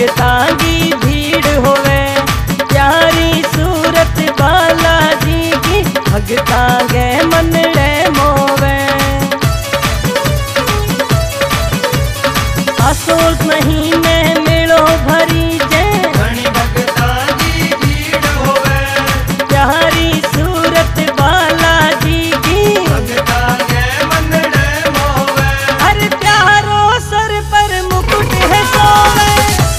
भगतां की भीड़ होवे, प्यारी सूरत बालाजी की भगतां के मनड़े मोवे। आसोस महीने मेलो भरी जे, घणी भगतां की भीड़ होवे, प्यारी सूरत बालाजी की भगतां के मनड़े मोवे। हर प्यारो सर पर मुकुट है सोवे,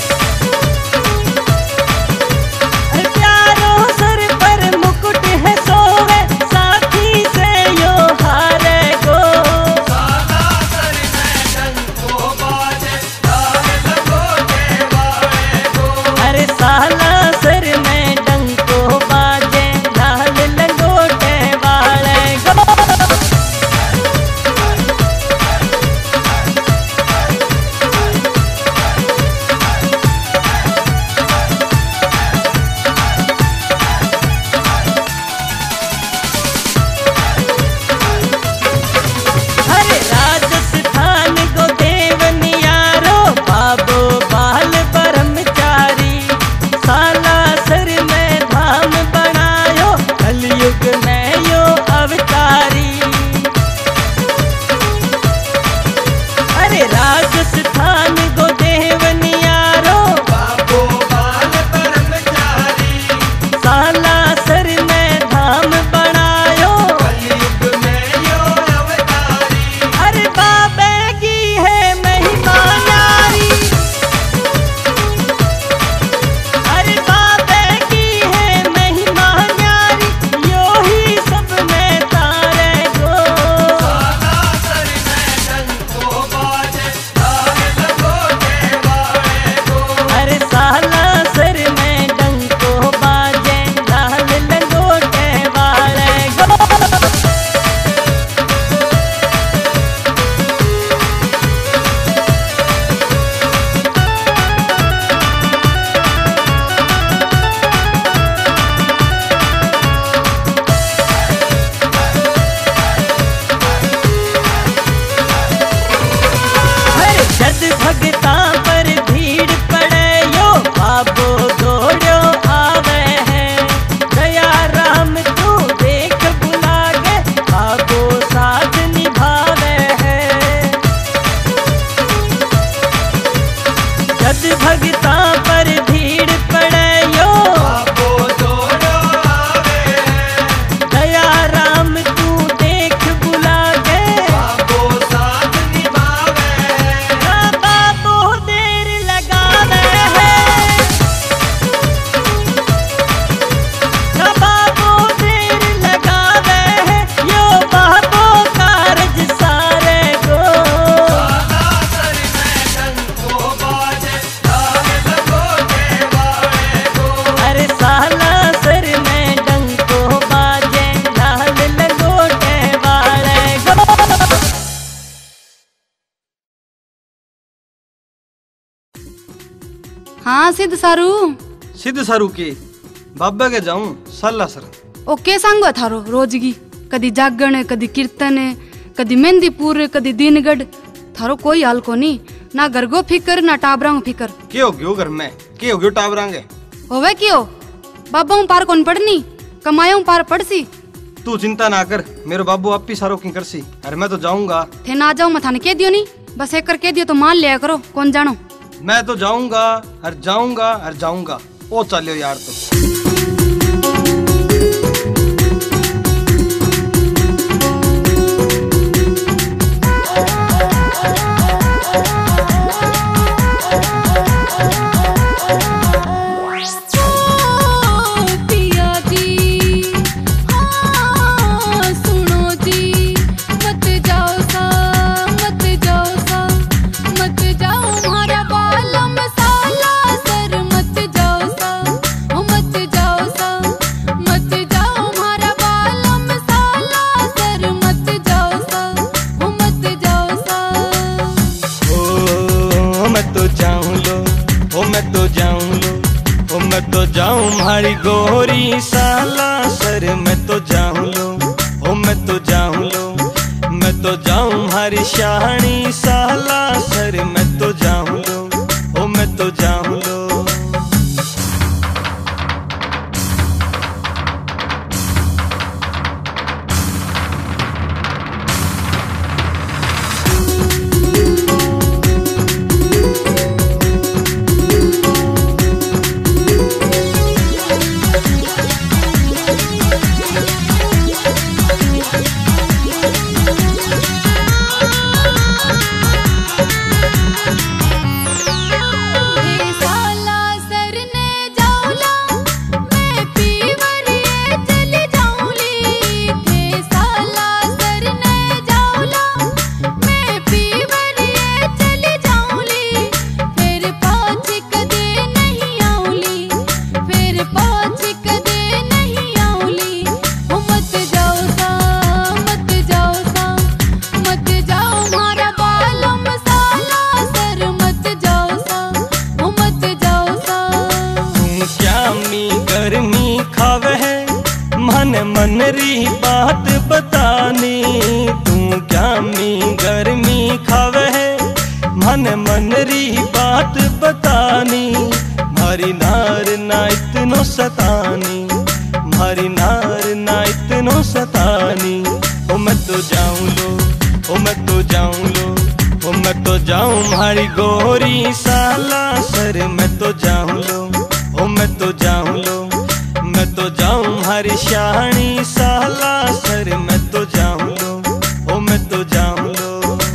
हर प्यारो सर पर मुकुट है सोवे, साथी से यो हारे गो। साला सर में डंको बाजे, ताल लगोटे वाले को। हर साला सर में डंको बाजे, लाल लंगोटे वाले गो। हरे राजस्थान को देवनियारो, बाबो बाल ब्रह्मचारी, साला सर में धाम बनायो, कलयुग में यो अवतारी। हरे राजस्थान को देवनियारो, बाबो बाल ब्रह्मचारी, साला सर में धाम बनायो, कलयुग में यो अवतारी। अरे बाबे की है महिमा न्यारी, अरे बाबे की है महिमा न्यारी, यो ही सब में तारे गो। साला सर में डंको बाजे, ताल लगोटे वाले को। अरे साला सर में डंको बाजे, लाल लंगोटे वाले गो। हर जद भगतां पर भीड़ पड़े यो, बाबो दौड़ो आवे है, दया राम तू देख बुलागे, बाबो साथ निभावे है। जद भगतां पर भीड़ पड़े यो, बाबो दौड़ो आवे, दया राम तू देख बुलागे, बाबो साथ निभावे। ना बाबो देर लगावे है, ना बाबो देर लगावे है, यो बाबो कारज सारे गो। साला सर में डंको बाजे, ताल लगोटे वाले को। अरे साला सर में डंको बाजे, लाल लंगोटे वाले गो। हाँ सिद्ध सारू, सिद्ध सारू के बाबा के जाऊं साला सर। ओके सांगो थारो रोजगी, कदी जागरण, कदी कीर्तन, कदी मेहंदीपुर, कदी दीनगढ़, थारो कोई हाल को नहीं, ना घर को फिकर ना टाबरा को फिकर। के हो गयो घर में, के हो गयो टावरांगे। होवे क्यों बाबा हूँ पार कौन पढ़नी, कमाया पार पड़सी। तू चिंता ना कर, मेरे बाबू आप ही सारो की करसी। अरे मैं तो जाऊंगा। थे ना जाओ मैं थाने कह दियो नहीं, बस एक कर कह दियो तो मान लिया करो, कौन जानो। मैं तो जाऊंगा और जाऊंगा और जाऊंगा। ओ चलियो यार तो। मैं तो जाऊं मारी गोरी साला सर, मैं तो जाऊं लो, ओ मैं तो जाऊं लो, मैं तो जाऊं मारी शानी साला सर, मैं तो जाऊं लो, ओ मैं तो जाऊं लो। बात बतानी, तू क्या मी गर्मी खावे है, मन मन री बात बतानी। मारी नार ना इतनो सतानी, मारी नार ना इतनो सतानी। ओ मैं तो जाऊं लो, ओ मैं तो जाऊं लो, ओ मैं तो जाऊं मारी गोरी साला सर, मैं तो जाऊं लो, ओ मैं तो जाऊं लो, मैं तो जाऊं मारी शानी साला सर, मैं तो जाऊं लो, ओ मैं तो जाऊं लो।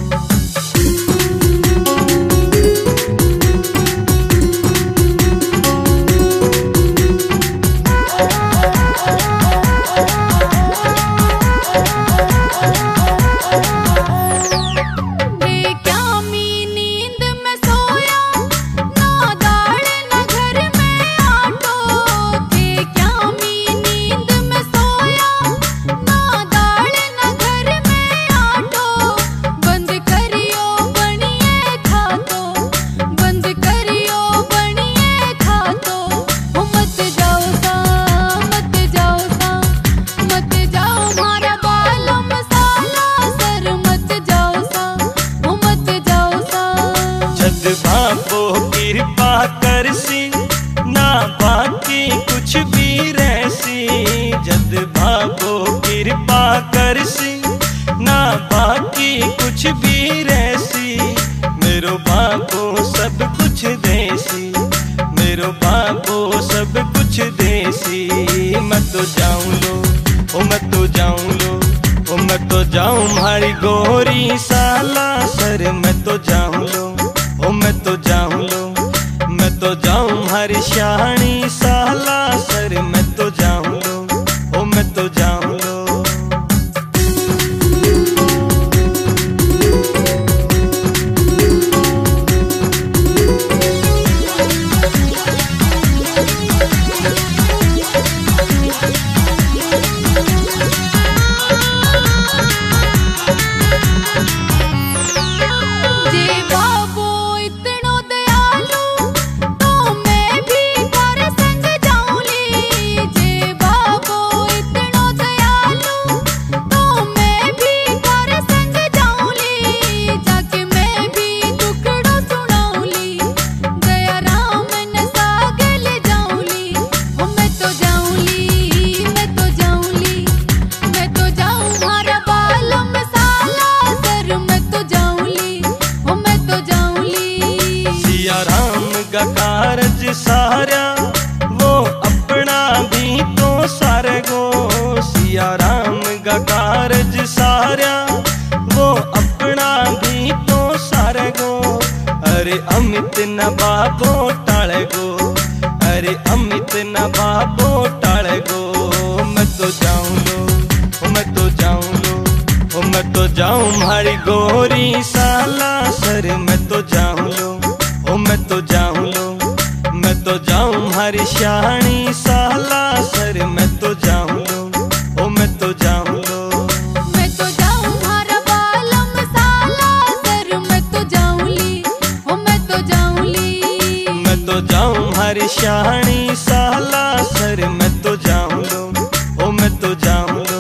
कुछ भी रहसी मेरो बापो सब कुछ देसी, मेरो बापो सब कुछ देसी। मैं तो जाऊं लो, ओ मैं तो जाऊं लो, ओ मैं तो जाऊं मारी गोरी साला सर, मैं तो जाऊं लो, ओ मैं तो जाऊं लो, मैं तो जाऊं मारी शानी साला सर, मैं तो जाऊं लो, ओ मैं तो जाऊं लो। कारज सारा वो अपना भी तो सारे गो, सिया राम का कारज सारा वो अपना भी तो सारे गो। अरे अमित न बाबो टाले गो, अरे अमित न बाबो टाले गो। मैं तो जाऊं लो, मैं तो जाऊं लो, ओ मैं तो जाऊं मारी गोरी साला सर, मैं तो जाऊं लो, ओ मैं तो जाऊं लो, मैं तो जाऊं मारी शानी साला सर, मैं तो जाऊं लो, ओ मैं तो जाऊं लो। मैं तो जाऊं मारा बालम साला सर, मैं तो जाऊं ली, ओ मैं तो जाऊं ली। मैं तो जाऊं मारी शानी साला सर, मैं तो जाऊं लो, ओ मैं तो जाऊं लो।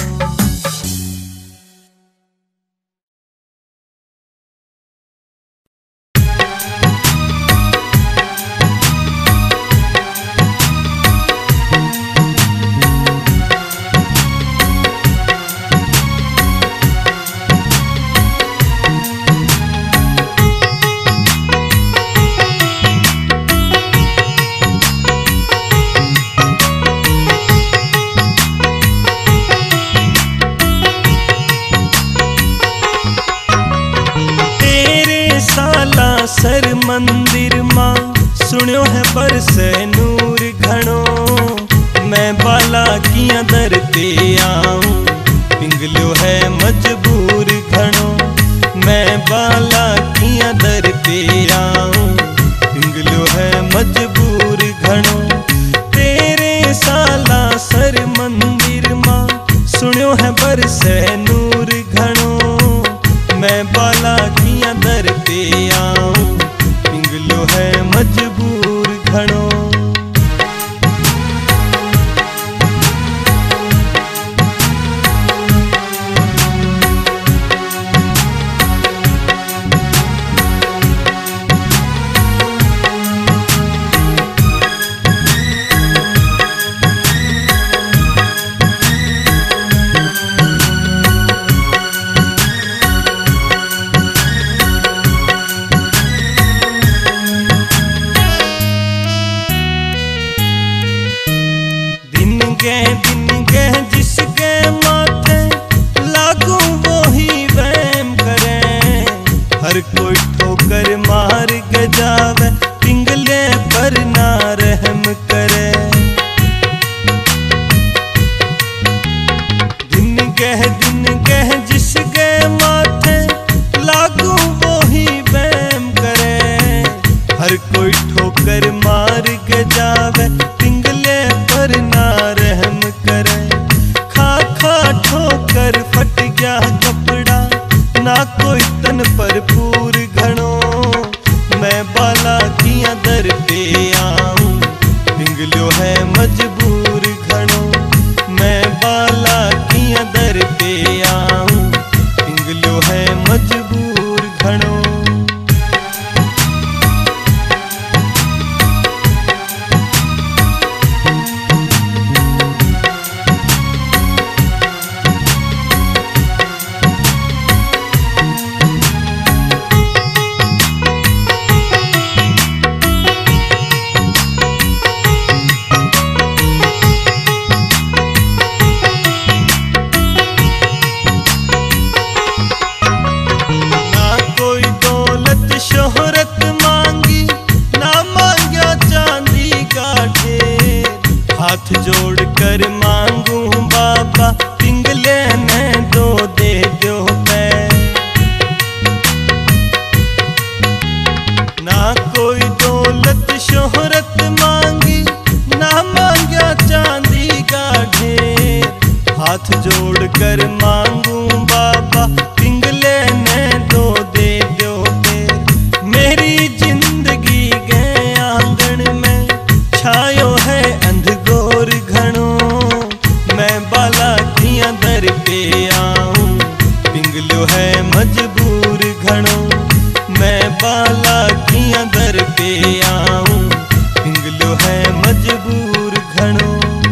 सर मंदिर मां सुनियो है बरसे नूर घणो, मैं बाला किया दर पे आऊं, पिंगलो है मजबूर घणो, मैं बाला किया दर पे आऊं, पिंगलो है मजबूर घणो। तेरे साला सर मंदिर मां सुनियो है बरसे नूर घणो, मैं बाला किया दर पे आऊं, पिंगलो है मजबूर घणो। के दिन गए जिसके माथे लागू वो ही वहम करे। हर कोई ठोकर मार के जावे पिंगले पर ना रहम करे। दिन गए जिसके माथे लागू वो ही वहम करे। हर कोई ठोकर मार के जावे पिंगले पर ना रहम करे। खा खा ठोकर फट गया कपड़ा ना कोई तन पर पूर घणो। मैं बाला किया दर पे आऊं पिंगलियो है मजबूर घणो। मैं बाला किया दर पे आऊं पिंगलियो है मजबूर घणो। शोहरत मांगी ना मांगा चांदी का ढेर। हाथ जोड़ कर मांगू बाबा पिंगले ने दो दे दो पैर। ना कोई दौलत शोहरत मांगी ना मांगा चांदी का ढेर। हाथ जोड़ कर मांगू बाबा पिंगले ने दो दे दो। मेरी जिंदगी गए आंगन में छायो है अंधगोर घणो। मैं बाला किया दर पे आऊं पिंगलियो है मजबूर घणो। मैं बाला किया दर पे आऊं पिंगलियो है मजबूर घणो।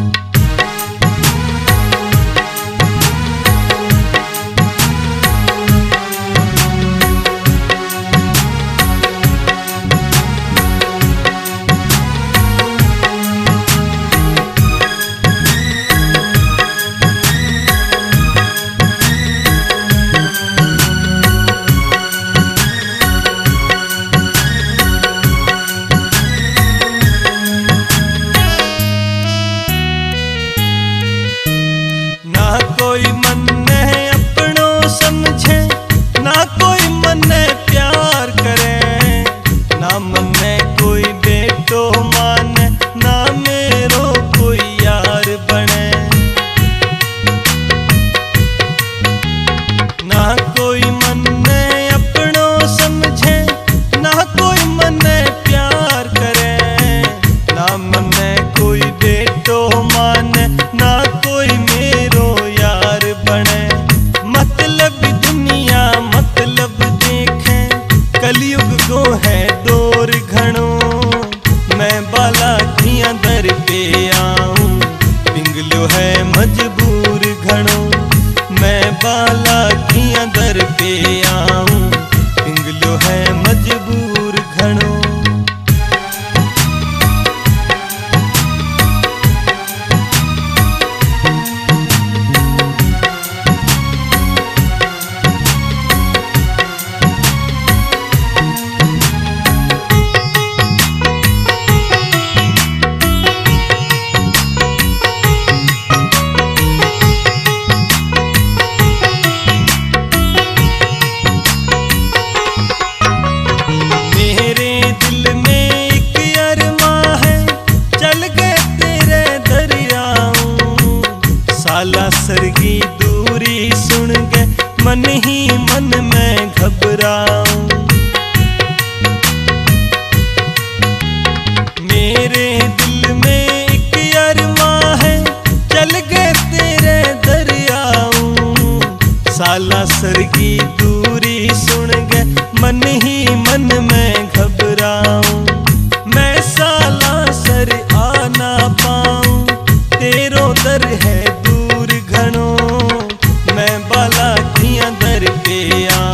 कोई मन्ने अपनो समझे ना कोई मन्ने प्यार करे। ना मन्ने कोई बेटो माने ना मेरो कोई यार बने। ना कोई मन्ने अपनो समझे ना कोई मन्ने प्यार करे। ना मन्ने कोई बेटो माने ना कोई मेरो यार बने। मतलब दुनिया मतलब देखे कलयुग को है दौर घणो। मैं बाला किया दर पे आऊं पिंगलियो है मजबूर घणो। मैं बाला किया दर पे आऊं पिंगलियो है मजबूर घणो। सालासर की दूरी सुन के मन ही मन में घबराऊं। मेरे दिल में एक अरमां है चल गए तेरे दरियाऊं। सालासर की दूरी सुन के मन ही मन में घबराऊं। मैं सालासर आ ना पाऊं तेरो दर है दूर घणो। मैं बाला किया दर पे आ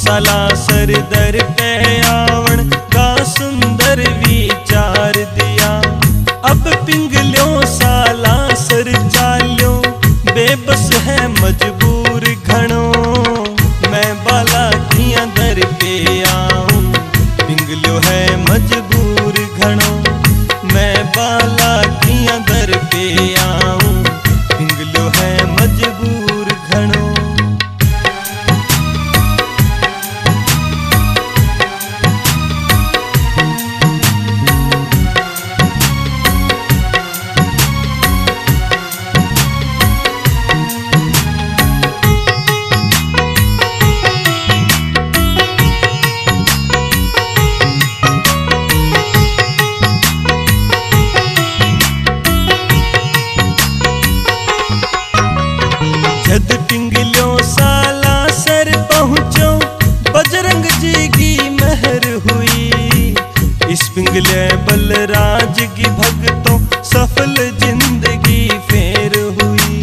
साला सर दर पे आवण का सुंदर विचार दिया। अब पिंगल्यो साला सर चाल्यो बेबस है मजबूर घणो। मैं बाला किया दर पे आऊं पिंगल्यो है मजबूर घणो। मैं बाला किया दर पे आऊं पिंगल्यो है मजबूर घणो। जद पिंगल्यो साला सर पहुंचो बजरंग जी की मेहर हुई। इस पिंगले बलराज की भक्तों सफल जिंदगी फेर हुई।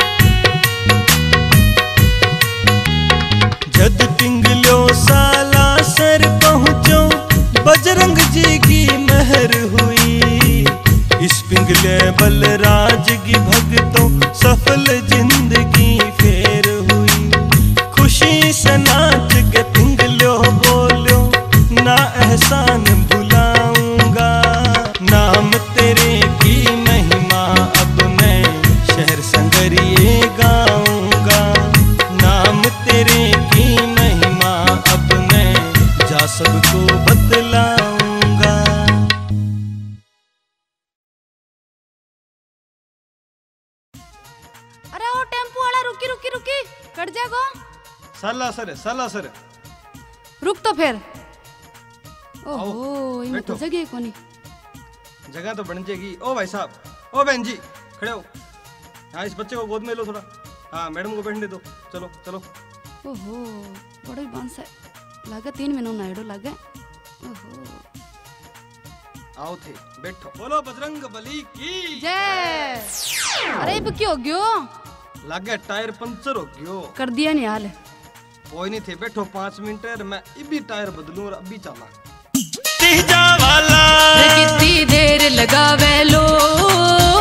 जद पिंगल्यो साला सर पहुंचो बजरंग जी की मेहर हुई। इस पिंगले बलराज की भक्तों सफल जिंदगी फेर हुई। खुशी से नाच के पिंगल्यो बोलो ना एहसान भुलाऊंगा। नाम तेरे की महिमा अब मैं शहर संगरिए गाऊंगा। नाम तेरे की महिमा अब मैं जा सबको बतलाऊंगा। अरे ओ टेम्पो वाला रुकी रुकी रुकी कट जागो। साला सर है, साला सर है। रुक तो फिर। ओहो आओ, इनमें तो बैठो। जगह कोनी। जगह तो बन जाएगी। ओ भाई साहब, ओ बहन जी, खड़े हो। हाँ, इस बच्चे को गोद में लो थोड़ा। हाँ, मैडम को बैठने दो। चलो चलो। ओहो बड़ा ही बांस है। लागे 3 महीनों नाइडो लागे। ओहो आओ थे, बैठो। बोलो बजरंग बली की जय। अरे अब क्यों हो गयो? लागे टायर पंचर हो गयो। कर दिया नहीं हाल। कोई नहीं थे, बैठो 5 मिनट और मैं इभी टायर बदलूं और अभी चला। तीजा वाला कितनी देर लगावे लो।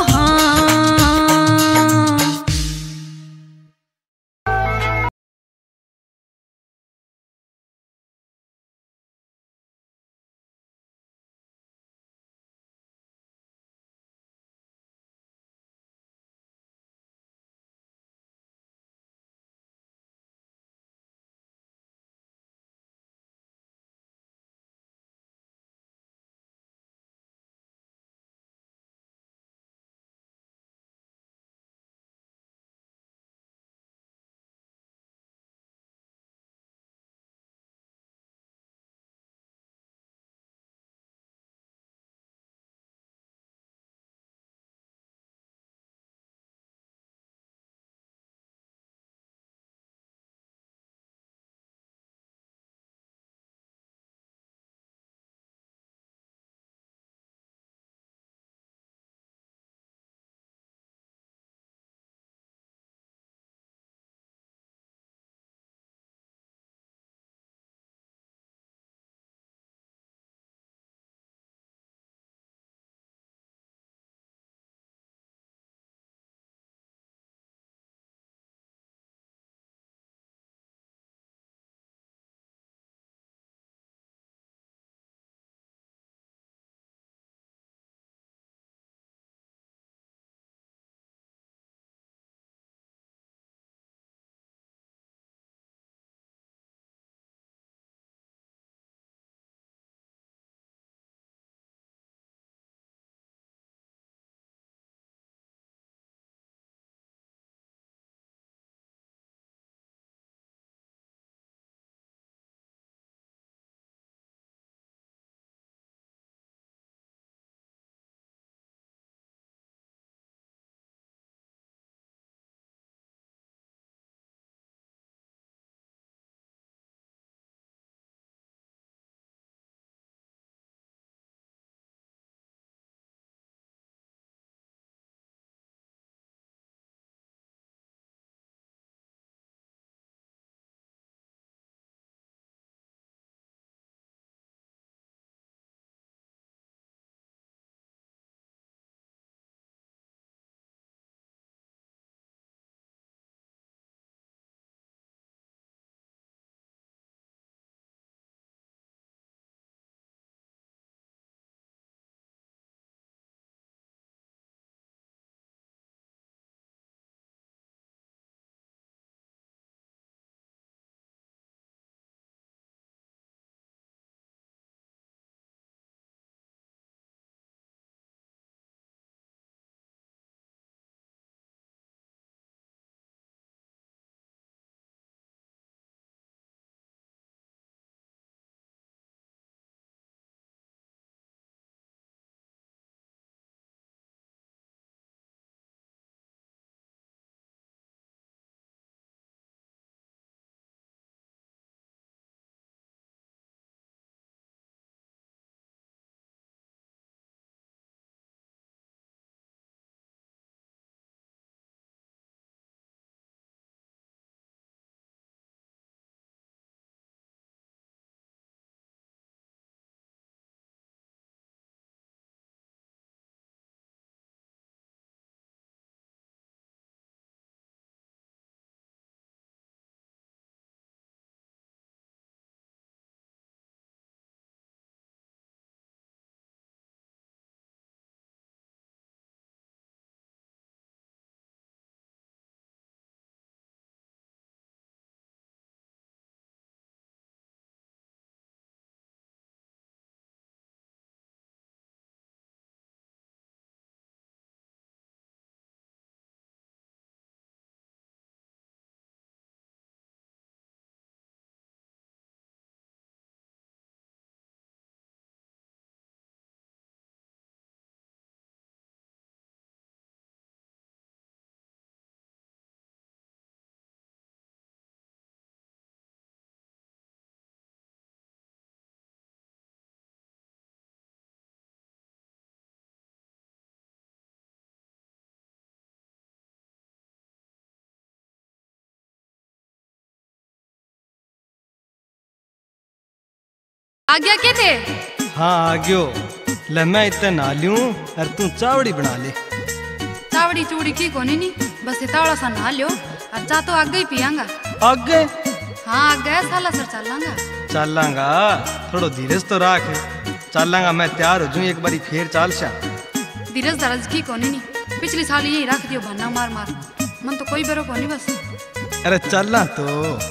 आ गया के थे? हाँ आ गयो। ले मैं इतने ना लूं और तू चावड़ी बना ले। चावड़ी चूड़ी की कोनी नी, बस इतावड़ा सा नहा लियो और चा तो आगे ही पियांगा। आगे? हाँ आगे साला सर चलांगा। चलांगा, थोड़ो धीरज तो राख। चलांगा, मैं तैयार हो जाऊं एक बारी फिर चाल शा। धीरज दरज की कोनी नी, पिछली साल यही रख दियो भन्ना मार मार, मन तो कोई बेरो कोनी बस। अरे चलना तो।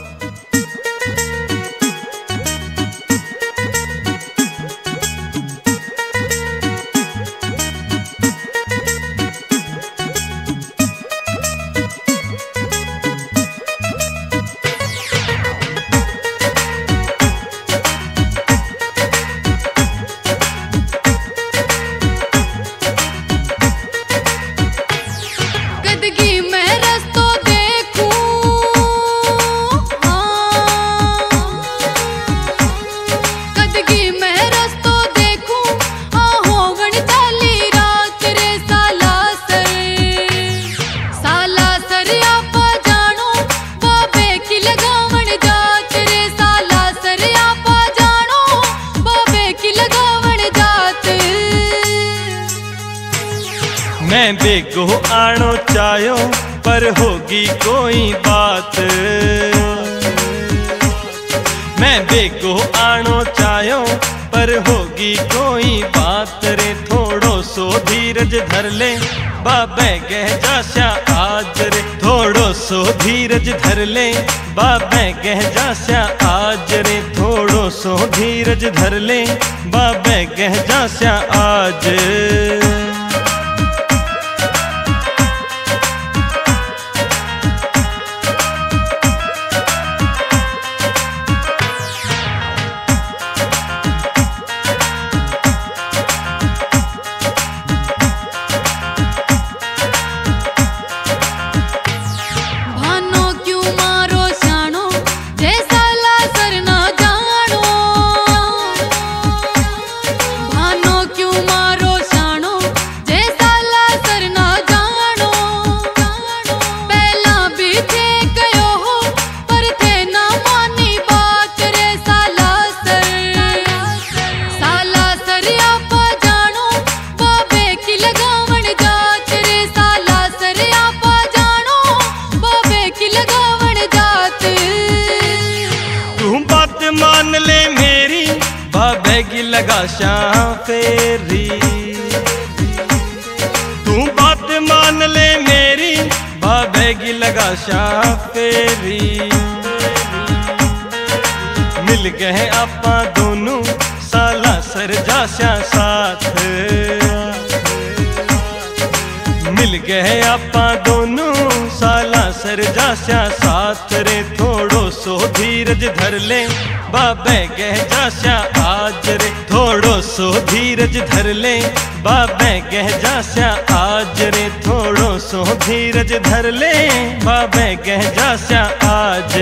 मैं बेगो आनो चाहो पर होगी कोई बात। मैं बेगो आनो चाहो पर होगी कोई बात रे। थोड़ो सो धीरज धर ले बाबे गह जास्या आज रे। थोड़ो सो धीरज धर ले बाबे गह जास्या आज रे। थोड़ो सो धीरज धर ले बाबे गह जास्या आज। लगा शां फेरी तू बात मान ले मेरी। बाबेगी लगा शां फेरी। मिल गए आपा दोनों साला सर जास्या साथ। मिल गए आपा दोनों साला सर जास्या साथ रे। थोड़ो सो धीरज धर ले बाबे गह जास्या आज रे। थोड़ो सो धीरज धर ले बाबे गह जास्या आज रे। थोड़ो सो धीरज धर ले बाबे गह जास्या आज।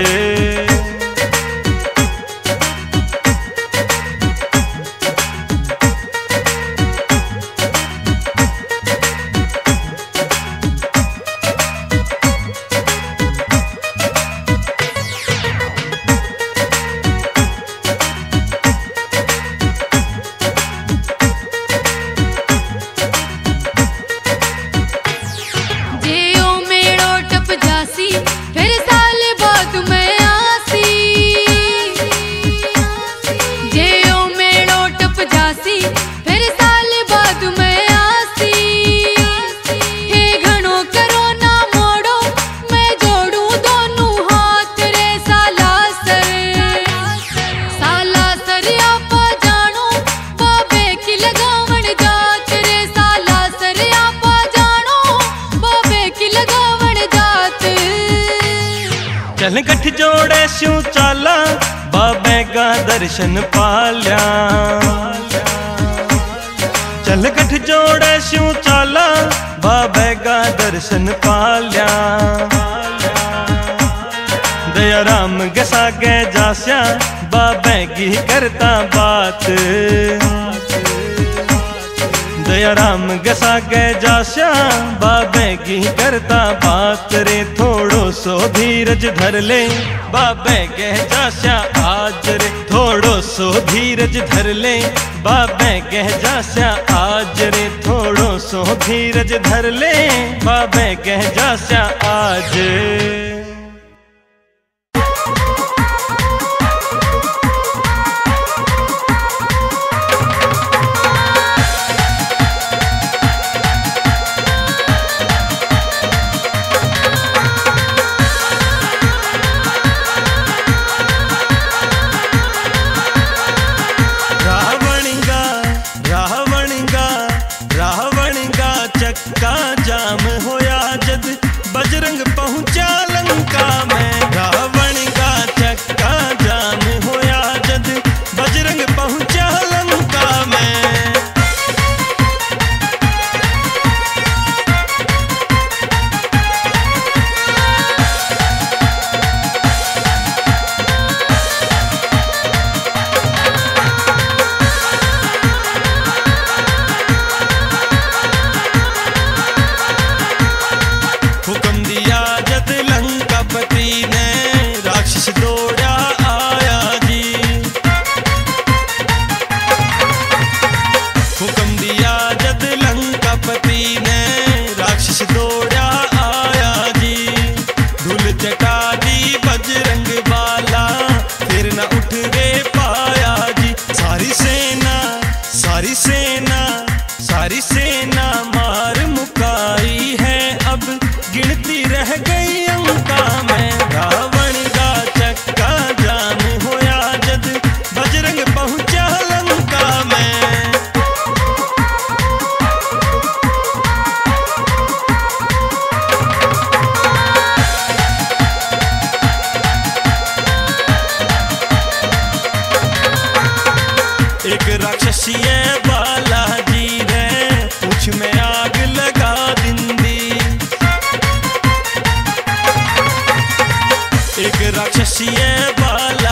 चल गठ जोड़े शू चाला बाबे का दर्शन पाल्या। चल गठ जोड़े शू चाला बाबे का दर्शन पाल्या। दया राम गसा गे जास्या बाबे की करता बात। दया राम गसा गए जास्या बाबे की करता बात रे थोड़ो सो धीरज धर ले बाबे कह जास्या आज रे थोड़ो सो धीरज धर ले बाबे कह जास्या आज रे थोड़ो सो धीरज धर ले बाबे कह जास्या आज। चक्का जाम होया जद बजरंग पहुंचा लंका में रावण का चक्का जाम होया जद बजरंग पहुंचा लंका में। हुक्म दिया जद लंकापति ने राक्षस दौड़ा आया जी। हुक्म दिया जद लंकापति ने राक्षस दौड़ा आया जी। धूल चटा दी बजरंग बाला फिर न उठ रे पाया जी। सारी सेना सारी सेना सारी सेना मार मुकाई है अब गिनती रह गई अंका में। रावण का चक्का जाम होया जद बजरंग पहुंचा लंका में। एक राक्षसी बालाजी रे पूछ में आग लगा दिंदी। एक राक्षसी बाला